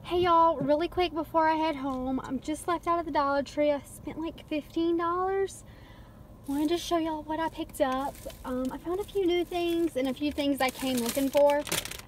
Hey y'all, really quick before I head home, I'm just left out of the Dollar Tree. I spent like $15. Wanted to show y'all what I picked up. I found a few new things and a few things I came looking for.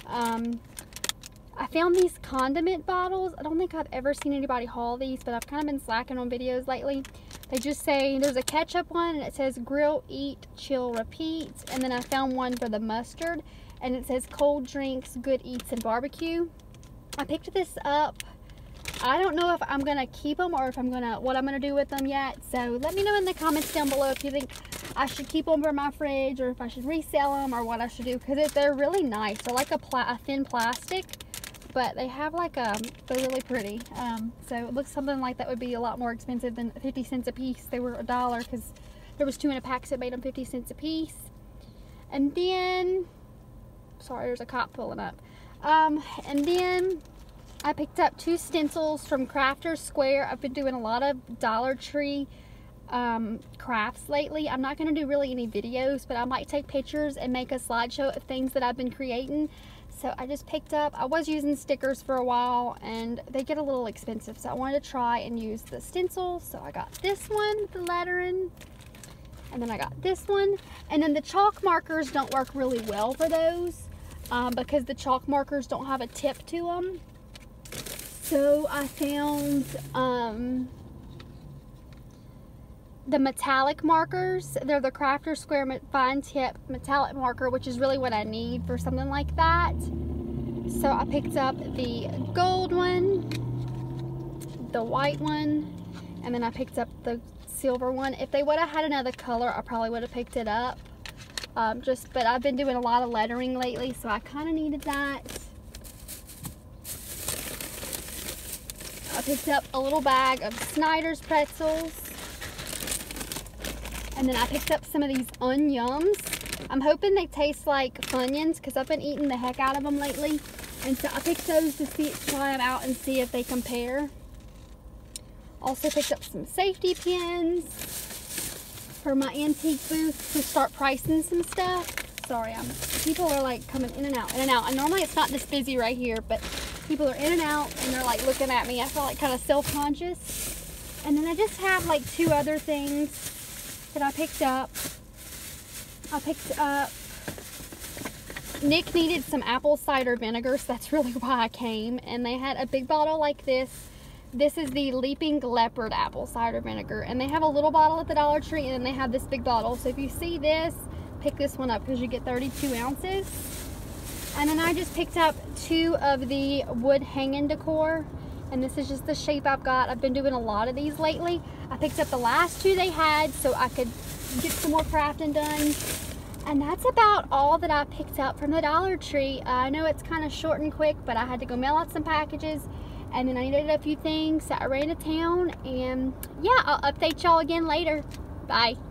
I found these condiment bottles. I don't think I've ever seen anybody haul these, but I've kind of been slacking on videos lately. They just say, there's a ketchup one and it says grill, eat, chill, repeat. And then I found one for the mustard and it says cold drinks, good eats, and barbecue. I picked this up. I don't know if I'm gonna keep them or if what I'm gonna do with them yet. So let me know in the comments down below if you think I should keep them for my fridge or if I should resell them or what I should do, because they're really nice. They're like a thin plastic, but they have like they're really pretty. So it looks something like that would be a lot more expensive than 50 cents a piece. They were $1 because there was 2 in a pack, so it made them 50 cents a piece. And then, sorry, there's a cop pulling up. And then I picked up 2 stencils from Crafter's Square. I've been doing a lot of Dollar Tree crafts lately. I'm not going to do really any videos, but I might take pictures and make a slideshow of things that I've been creating. So I just picked up, I was using stickers for a while and they get a little expensive, so I wanted to try and use the stencils. So I got this one with the lettering, and then I got this one, and then the chalk markers don't work really well for those. Because the chalk markers don't have a tip to them. So I found the metallic markers. They're the Crafter's Square fine tip metallic marker, which is really what I need for something like that. So I picked up the gold one, the white one, and then I picked up the silver one. If they would have had another color, I probably would have picked it up. But I've been doing a lot of lettering lately, so I kind of needed that. I picked up a little bag of Snyder's pretzels. And then I picked up some of these Onions. I'm hoping they taste like Funyuns because I've been eating the heck out of them lately. And so I picked those to try them out and see if they compare. Also picked up some safety pins for my antique booth to start pricing some stuff. Sorry, people are like coming in and out, and normally it's not this busy right here, but people are in and out and they're like looking at me. I feel like kind of self-conscious. And then I just have like 2 other things that I picked up. Nick needed some apple cider vinegar, so that's really why I came. And they had a big bottle like this. This is the Leaping Leopard apple cider vinegar, and they have a little bottle at the Dollar Tree, and then they have this big bottle. So if you see this, pick this one up because you get 32 ounces. And then I just picked up 2 of the wood hanging decor, and this is just the shape I've got. I've been doing a lot of these lately. I picked up the last 2 they had so I could get some more crafting done. And that's about all that I picked up from the Dollar Tree. I know it's kind of short and quick, but I had to go mail out some packages. And then I needed a few things, so I ran to town, and yeah, I'll update y'all again later. Bye.